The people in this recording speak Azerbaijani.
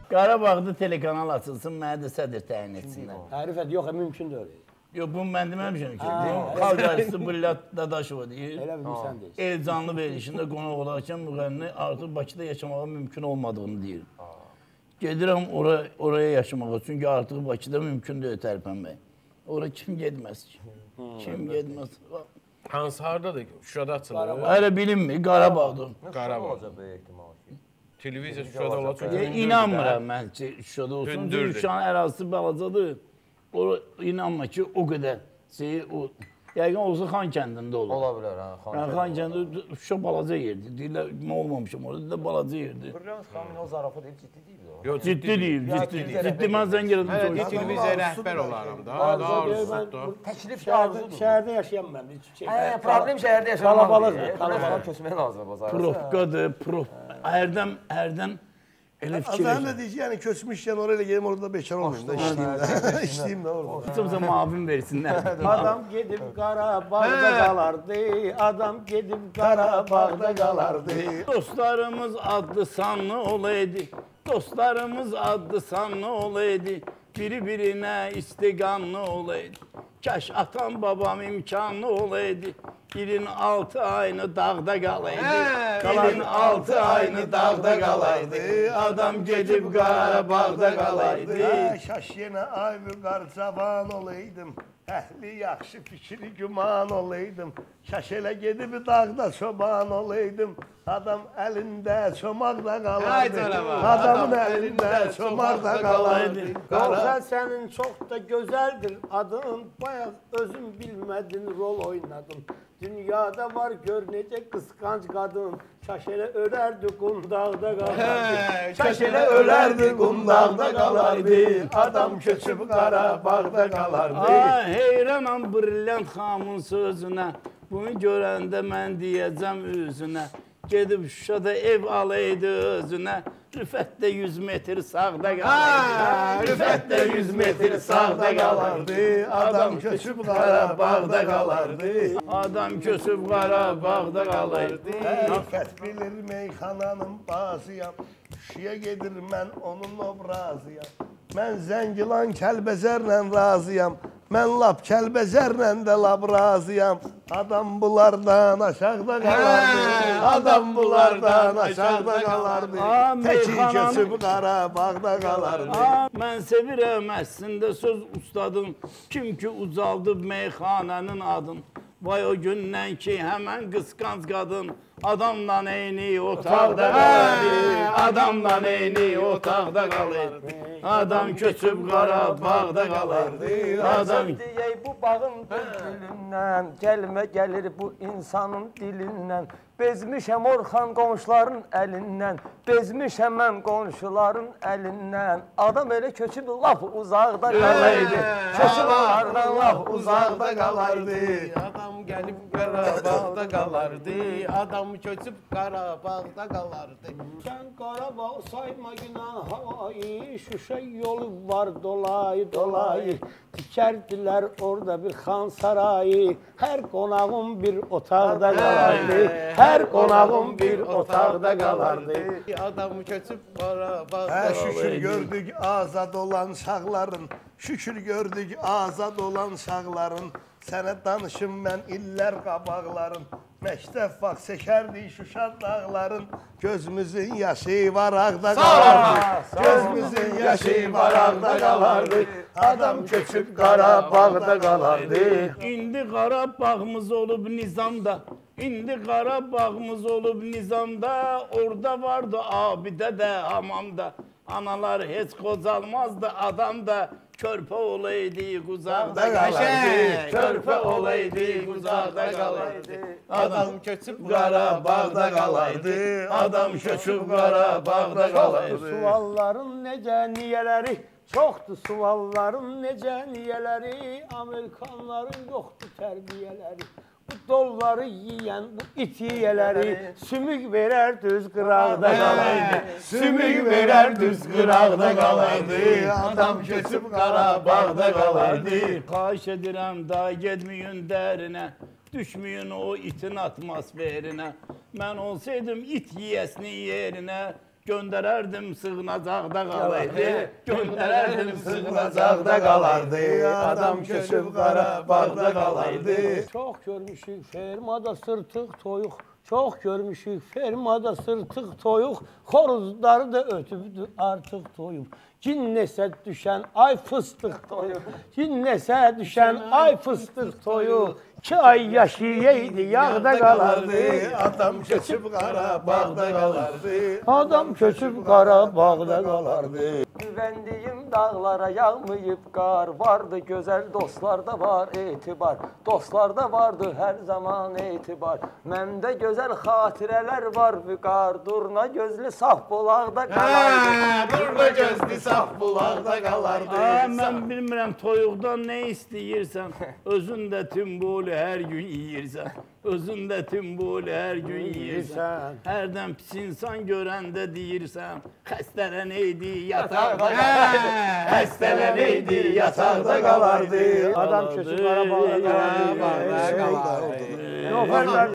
Qarabağda telekanal açılsın, mənə də sədr təyin etsinlər. Rüfət, yox, mümkün deyil. Yox, bunu mən deməmişəm ki. Xalq artisti Bülent Dadaşova deyir. Elə bilirsən deyil. El canlı verilişində qonaq olarkən müğənni artıq Bakıda yaşamağa mümkün olmadığını deyir. Gedirəm oraya yaşamağa, çünki artıq Bakıda mümkün deyil tərpənmək. Ora kim getməz ki? Kim getməz? Hansı hardadır? Şurada açılır. Hələ bilinmir, Qarabağdır. Qarabağ. Televiziya Şuşada olacaq. İnanmıram mən ki, Şuşada olsun. Hündürdür. Şuşanın ərazisi balacadır. İnanma ki, o qədər yəqin olsa Xan kəndində olur. Ola bilər, hə. Xan kəndində Şuşa balaca yerdir. Deyirlər, mən olmamışam orada, da balaca yerdir. Brilliant xanım o zarafat deyil, ciddi deyil o. Yox, Ciddi deyil, ciddi deyil. Ciddi mən zəng elədim. Hələ televiziya rəhbər olaram da. Daha arzusudur. Təklif arzudur. Şəhərdə yaşayan mən. Problem şəhərdə yaşamaq. Kalabalıqdır. Köçmək lazım bazara. Profkadır, hərdən elə fikir Azərbaycan da deyir ki, yəni köçmüşkən oraya gelim, orada bekar olmuşum da işləyim də. İşləyim də orada. Kimsə mavin versinlər. Adam gedib Qarabağda qalardı, adam gedib Qarabağda qalardı. Dostlarımız adlı sanlı olaydı, dostlarımız adlı sanlı olaydı, biri-birinə istiqanlı olaydı. Kaş atam babam imkanlı olaydı, ilin 6 ayını dağda qalaydı, ilin 6 ayını dağda qalaydı, adam gedib Qarabağda qalaydı. Şaş yenə ay bir qarcavan olaydım, əhli yaxşı fikri güman olaydım, şaş elə gedib dağda çoban olaydım, adam əlində çomaqda qalardı, adamın əlində çomaqda qalardı. Qorxan sənin çox da gözəldir adın, bayaq özün bilmədin, rol oynadın. Dünyada var gör necə qısqanc qadın, şaş elə ölərdi qundağda qalardı. Şaş elə ölərdi qundağda qalardı, adam köçüb Qarabağda qalardı. Heyranam Brilliant xanımın sözünə, bunu görəndə mən deyəcəm üzünə. Gedib Şuşada ev alaydı özünə, Rüfət də 100 metr sağda qalardı. Rüfət də 100 metr sağda qalardı, adam köçüb Qarabağda qalardı. Adam köçüb Qarabağda qalardı. Rüfət bilir meyxananın bazıyam, Şuşaya gedir mən onun obrazıyam. Mən Zəngilan Kəlbəzərlə razıyam, mən lap Kəlbəzərlə də lap razıyam. Adam bunlardan aşağıda qalardı, adam bunlardan aşağıda qalardı. Təki köçüb Qarabağda qalardı. Mən sevirəm əslində söz ustadım, kim ki ucaldıb meyxanənin adın. Vay o gündən ki həmən qısqanc qadın, adamla eyni otaqda qalardı, adamla eyni otaqda qalardı. Adam köçüb Qarabağda qalardı, adam... Deyək bu bağın bülbülündən, gəlmə gəlir bu insanın dilindən. Bezmişəm Orxan qonşuların əlindən, bezmişəm mən qonşuların əlindən. Adam elə köçüb laf uzaqda qalardı, köçüb onlardan laf uzaqda qalardı. Adam gəlib Qarabağda qalardı, adam köçüb Qarabağda qalardı. Sən Qarabağ sayma günah havayı, Şuşa yolu var dolayı dolayı. Dikərdilər orada bir xan sarayı, hər qonağım bir otaqda qalardı. Hər qonağım bir otaqda qalardı. Adam köçüb Qarabağda Hə, qalardı. şükür gördük azad olan şağların, şükür gördük azad olan şağların. Sənə danışım mən illər qabaqların, məktəb vaxt çəkərdik Şuşa dağların. Gözümüzün yaşı varaqda qalardı, gözümüzün yaşı varaqda qalardı. Adam köçüb Qarabağda qalardı. İndi Qarabağımız olub nizamda, indi Qarabağımız olub nizamda, orada vardı abidə də, hamamda. Analar heç qocalmazdı adam da, körpə olaydı quzaqda qalardı, körpə olaydı quzaqda qalardı. Adam köçüb Qarabağda qalardı, adam köçüb Qarabağda qalardı. Sualların necə niyələri, çoxdur sualların necə niyələri, Amerikanların yoxdur tərbiyələri. Bu dolları yiyən, bu it yiyələri, sümük verər düz qıraqda qalardı, Sümük verər düz qıraqda qalardı, adam köçüb Qarabağda qalardı. Xahiş edirəm da getməyin dərinə, düşməyin o itin atmosferinə. Mən olsaydım it yiyəsinin yerinə, göndererdim sığınacaqda qalaydı. Göndererdim Sığınacaqda qalardı. Adam köçüb Qarabağda qalardı. Çok görmüşük fermada sırtık toyuq. Çok görmüşük fermada sırtık toyuq. Xoruzları da ötübdü artıq toyuq. Cinnesə düşən ay fıstıq toyuq. Cinnesə düşən ay fıstıq toyuq. 2 ay yaşayaydı yağda qalardı. Adam köçüb Qarabağda qalardı. Adam köçüb Qarabağda qalardı. Güvendiyim dağlara yağmayıb qar. Vardı gözəl dostlarda var etibar. Dostlarda vardı hər zaman etibar. Məndə gözəl xatirələr var vüqar. Durna gözlü saf bulaqda qalardı. Durna gözlü saf bulaqda qalardı. Mən bilmirəm toyuqdan nə istəyirsən. Özün də tümbülü hər gün yeyirsən. Özün də tümbülü hər gün yeyirsən. Hərdən pis insan görəndə deyirsən. Xəstələnəydi yataqda qalardı. Xəstələnəydi yataqda qalardı. Adam köçüb Qarabağda qalardı. Qarabağda qalardı.